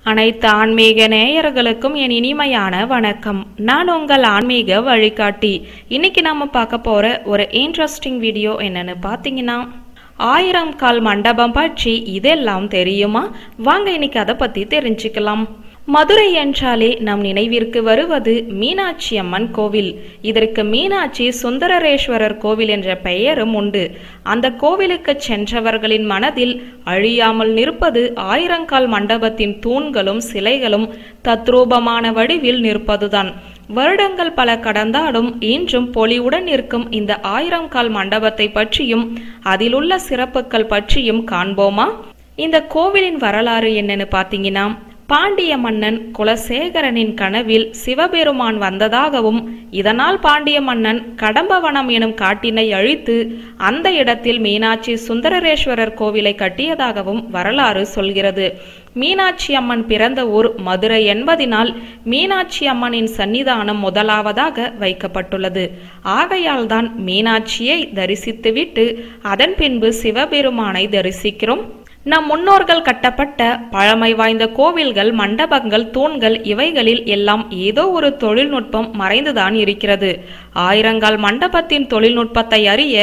அனைத்து ஆன்மீக நேயர்களுக்கும் என் இனிமையான வணக்கம். நான் உங்கள் ஆன்மீக வழிகாட்டி. இன்னைக்கு நாம பார்க்க போற ஒரு இன்ட்ரெஸ்டிங் வீடியோ என்னன்னு பார்த்தீங்கன்னா, 1000 கால் மண்டபம் பற்றி இதெல்லாம் தெரியுமா? வாங்க இன்னைக்கு அதை பத்தி தெரிஞ்சுக்கலாம். மதுரை என்றாலே நம் நினைவிற்கு வருவது மீனாட்சி அம்மன் கோவில். இதற்கு மீனாட்சி சுந்தரேஸ்வரர் கோவில் என்ற பெயரும் உண்டு. அந்த கோவிலுக்கு சென்றவர்களின் மனதில் அழியாமல் நிற்பது 1000 கால் மண்டபத்தின் தூண்களும் சிலைகளும் தத்ரூபமான வடிவில் நிற்பதுதான். வருடங்கள் பல கடந்தாலும் இன்றும் பொலிவுடன் இருக்கும் இந்த 1000 கால் மண்டபத்தை பற்றியும் அதில் உள்ள சிறப்புகள் பற்றியும் காண்போமா? இந்த கோவிலின் வரலாறு என்னன்னு பார்த்தீங்கன்னா, பாண்டிய மன்னன் குலசேகரனின் கனவில் சிவபெருமான் வந்ததாகவும் இதனால் பாண்டிய மன்னன் கடம்பவனம் எனும் காட்டினை அழித்து அந்த இடத்தில் மீனாட்சி சுந்தரேஸ்வரர் கோவிலை கட்டியதாகவும் வரலாறு சொல்கிறது. மீனாட்சி அம்மன் பிறந்த ஊர் மதுரை என்பதினால் மீனாட்சி அம்மனின் சன்னிதானம் முதலாவதாக வைக்கப்பட்டுள்ளது. ஆகையால் தான் மீனாட்சியை தரிசித்துவிட்டு அதன் பின்பு சிவபெருமானை தரிசிக்கிறோம். நம் முன்னோர்கள் கட்டப்பட்ட பழமை வாய்ந்த கோவில்கள், மண்டபங்கள், தூண்கள் இவைகளில் எல்லாம் ஏதோ ஒரு தொழில்நுட்பம் மறைந்துதான் இருக்கிறது. 1000 கால் மண்டபத்தின் தொழில்நுட்பத்தை அறிய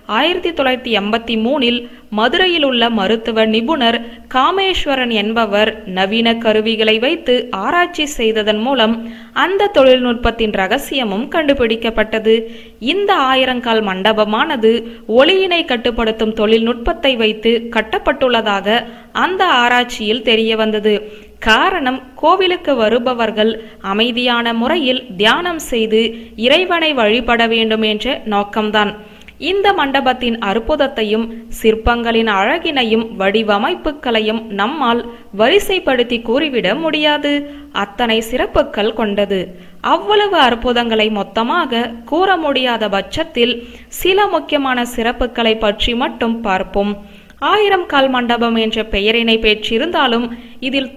1983 மதுரையில் உள்ள மருத்துவ நிபுணர் காமேஸ்வரன் என்பவர் நவீன கருவிகளை வைத்து ஆராய்ச்சி செய்ததன் மூலம் அந்த தொழில்நுட்பத்தின் ரகசியமும் கண்டுபிடிக்கப்பட்டது. இந்த 1000 கால் மண்டபமானது ஒளியினை கட்டுப்படுத்தும் தொழில்நுட்பத்தை வைத்து கட்டப்பட்டுள்ளதாக அந்த ஆராய்ச்சியில் தெரிய வந்தது. காரணம், கோவிலுக்கு வருபவர்கள் அமைதியான முறையில் தியானம் செய்து இறைவனை வழிபட வேண்டும் என்ற நோக்கம்தான். இந்த மண்டபத்தின் அற்புதத்தையும் சிற்பங்களின் அழகினையும் வடிவமைப்புகளையும் நம்மால் வரிசைப்படுத்தி கூறிவிட முடியாது. அத்தனை சிறப்புகள் கொண்டது. அவ்வளவு அற்புதங்களை மொத்தமாக கூற முடியாத பட்சத்தில் சில முக்கியமான சிறப்புகளை பற்றி மட்டும் பார்ப்போம். 1000 கால் மண்டபம் என்ற பெயரினை பெற்றிருந்தாலும் இதில்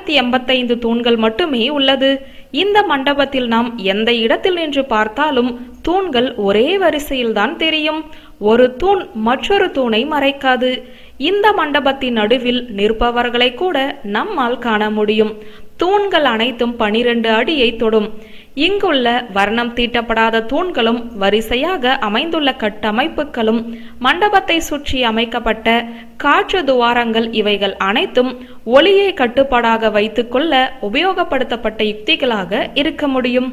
985 தூண்கள் மட்டுமே உள்ளது. இந்த மண்டபத்தில் நாம் எந்த இடத்தில் நின்று பார்த்தாலும் தூண்கள் ஒரே வரிசையில் தான் தெரியும். ஒரு தூண் மற்றொரு தூணை மறைக்காது. இந்த மண்டபத்தின் நடுவில் நிற்பவர்களை கூட நம்மால் காண முடியும். தூண்கள் அனைத்தும் 12 அடியை தொடும். இங்குள்ள வர்ணம் தீட்டப்படாத தூண்களும் வரிசையாக அமைந்துள்ள கட்டமைப்புகளும் மண்டபத்தை சுற்றி அமைக்கப்பட்ட காற்று துவாரங்கள் இவைகள் அனைத்தும் ஒளியை கட்டுப்பாடாக வைத்துக்கொள்ள உபயோகப்படுத்தப்பட்ட யுக்திகளாக இருக்க முடியும்.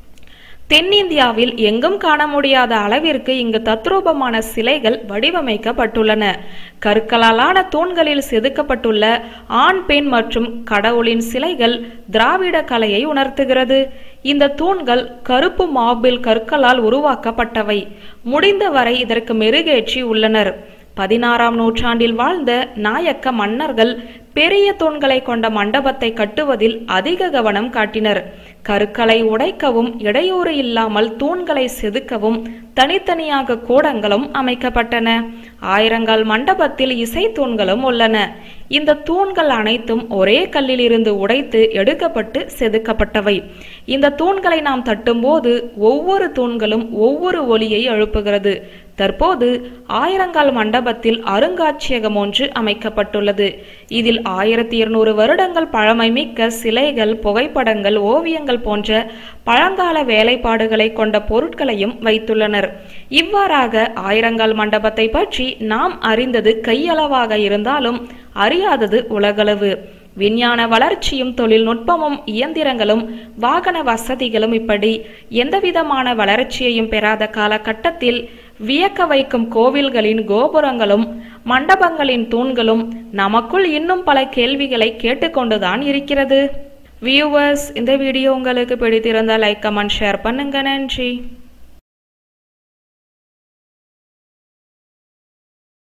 தென்னிந்தியாவில் எங்கும் காண முடியாத அளவிற்கு இங்கு தத்ரூபமான சிலைகள் வடிவமைக்கப்பட்டுள்ளன. கற்களாலான தூண்களில் செதுக்கப்பட்டுள்ள ஆண், பெண் மற்றும் கடவுளின் சிலைகள் திராவிட கலையை உணர்த்துகிறது. இந்த தூண்கள் கருப்பு மார்பிள் கற்களால் உருவாக்கப்பட்டவை. முடிந்தவரை இதற்கு மெருகேற்றி உள்ளனர். 16ஆம் நூற்றாண்டில் வாழ்ந்த நாயக்க மன்னர்கள் பெரிய தூண்களை கொண்ட மண்டபத்தை கட்டுவதில் அதிக கவனம் காட்டினர். கற்களை உடைக்கவும் இடையூறு இல்லாமல் தூண்களை செதுக்கவும் தனித்தனியாக கூடங்களும் அமைக்கப்பட்டன. 1000 கால் மண்டபத்தில் இசை தூண்களும் உள்ளன. இந்த தூண்கள் அனைத்தும் ஒரே கல்லில் இருந்து உடைத்து எடுக்கப்பட்டு செதுக்கப்பட்டவை. இந்த தூண்களை நாம் தட்டும்போது ஒவ்வொரு தூண்களும் ஒவ்வொரு ஒலியை எழுப்புகிறது. தற்போது 1000 கால் மண்டபத்தில் அருங்காட்சியகம் ஒன்று அமைக்கப்பட்டுள்ளது. இதில் 1200 வருடங்கள் பழமை மிக்க சிலைகள், புகைப்படங்கள், ஓவியங்கள் போன்ற பழங்கால வேலைப்பாடுகளை கொண்ட பொருட்களையும் வைத்துள்ளனர். இவ்வாறாக 1000 கால் மண்டபத்தை பற்றி நாம் அறிந்தது கையளவாக இருந்தாலும் அறியாதது உலகளவு. விஞ்ஞான வளர்ச்சியும் தொழில்நுட்பமும் இயந்திரங்களும் வாகன வசதிகளும் இப்படி எந்தவிதமான வளர்ச்சியையும் பெறாத காலகட்டத்தில் வியக்க வைக்கும் கோவில்களின் கோபுரங்களும் மண்டபங்களின் தூண்களும் நமக்குள் இன்னும் பல கேள்விகளை கேட்டுக்கொண்டுதான் இருக்கிறது. வியூவர்ஸ், இந்த வீடியோ உங்களுக்கு பிடித்திருந்தால் லைக், கமெண்ட், ஷேர் பண்ணுங்க. நன்றி.